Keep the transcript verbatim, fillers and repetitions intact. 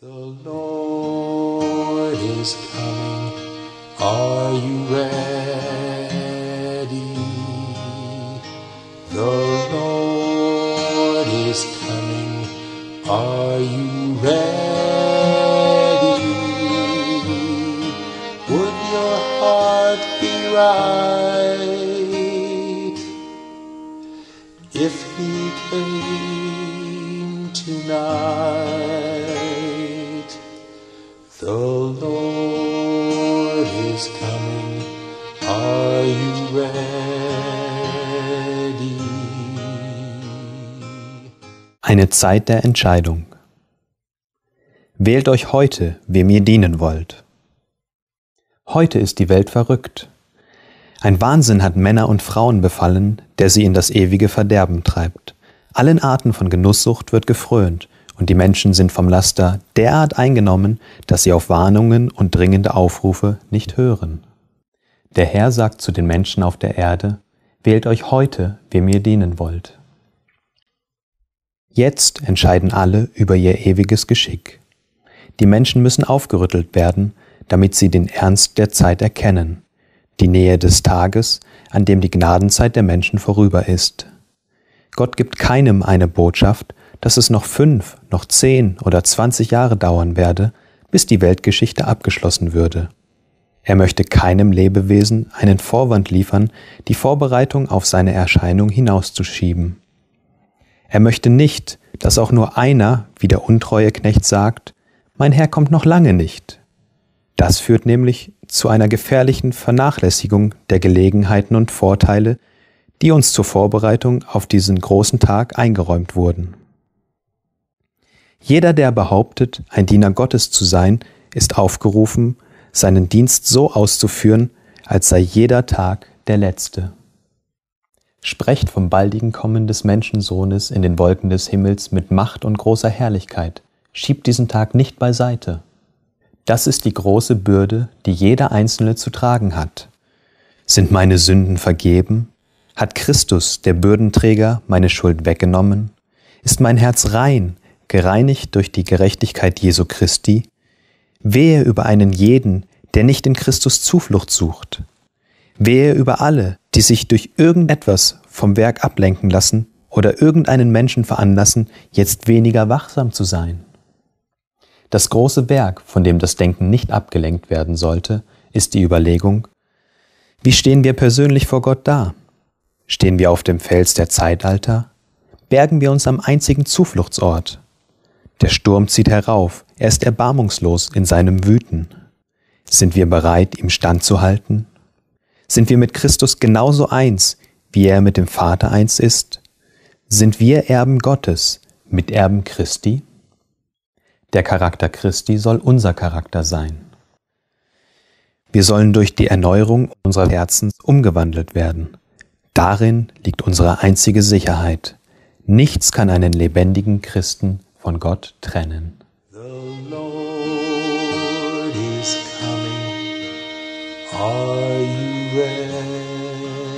The Lord is coming, are you ready? The Lord is coming, are you ready? Would your heart be right if he came tonight? The Lord is coming, are you ready? Eine Zeit der Entscheidung. Wählt euch heute, wem ihr dienen wollt. Heute ist die Welt verrückt. Ein Wahnsinn hat Männer und Frauen befallen, der sie in das ewige Verderben treibt. Allen Arten von Genusssucht wird gefrönt, und die Menschen sind vom Laster derart eingenommen, dass sie auf Warnungen und dringende Aufrufe nicht hören. Der Herr sagt zu den Menschen auf der Erde: Wählt euch heute, wem ihr dienen wollt. Jetzt entscheiden alle über ihr ewiges Geschick. Die Menschen müssen aufgerüttelt werden, damit sie den Ernst der Zeit erkennen, die Nähe des Tages, an dem die Gnadenzeit der Menschen vorüber ist. Gott gibt keinem eine Botschaft, dass es noch fünf, noch zehn oder zwanzig Jahre dauern werde, bis die Weltgeschichte abgeschlossen würde. Er möchte keinem Lebewesen einen Vorwand liefern, die Vorbereitung auf seine Erscheinung hinauszuschieben. Er möchte nicht, dass auch nur einer, wie der untreue Knecht sagt, mein Herr kommt noch lange nicht. Das führt nämlich zu einer gefährlichen Vernachlässigung der Gelegenheiten und Vorteile, die uns zur Vorbereitung auf diesen großen Tag eingeräumt wurden. Jeder, der behauptet, ein Diener Gottes zu sein, ist aufgerufen, seinen Dienst so auszuführen, als sei jeder Tag der letzte. Sprecht vom baldigen Kommen des Menschensohnes in den Wolken des Himmels mit Macht und großer Herrlichkeit. Schiebt diesen Tag nicht beiseite. Das ist die große Bürde, die jeder Einzelne zu tragen hat. Sind meine Sünden vergeben? Hat Christus, der Bürdenträger, meine Schuld weggenommen? Ist mein Herz rein, gereinigt durch die Gerechtigkeit Jesu Christi? Wehe über einen jeden, der nicht in Christus Zuflucht sucht. Wehe über alle, die sich durch irgendetwas vom Werk ablenken lassen oder irgendeinen Menschen veranlassen, jetzt weniger wachsam zu sein. Das große Werk, von dem das Denken nicht abgelenkt werden sollte, ist die Überlegung: Wie stehen wir persönlich vor Gott da? Stehen wir auf dem Fels der Zeitalter? Bergen wir uns am einzigen Zufluchtsort? Der Sturm zieht herauf, er ist erbarmungslos in seinem Wüten. Sind wir bereit, ihm standzuhalten? Sind wir mit Christus genauso eins, wie er mit dem Vater eins ist? Sind wir Erben Gottes, Miterben Christi? Der Charakter Christi soll unser Charakter sein. Wir sollen durch die Erneuerung unseres Herzens umgewandelt werden. Darin liegt unsere einzige Sicherheit. Nichts kann einen lebendigen Christen von Gott trennen. The Lord is coming, are you ready?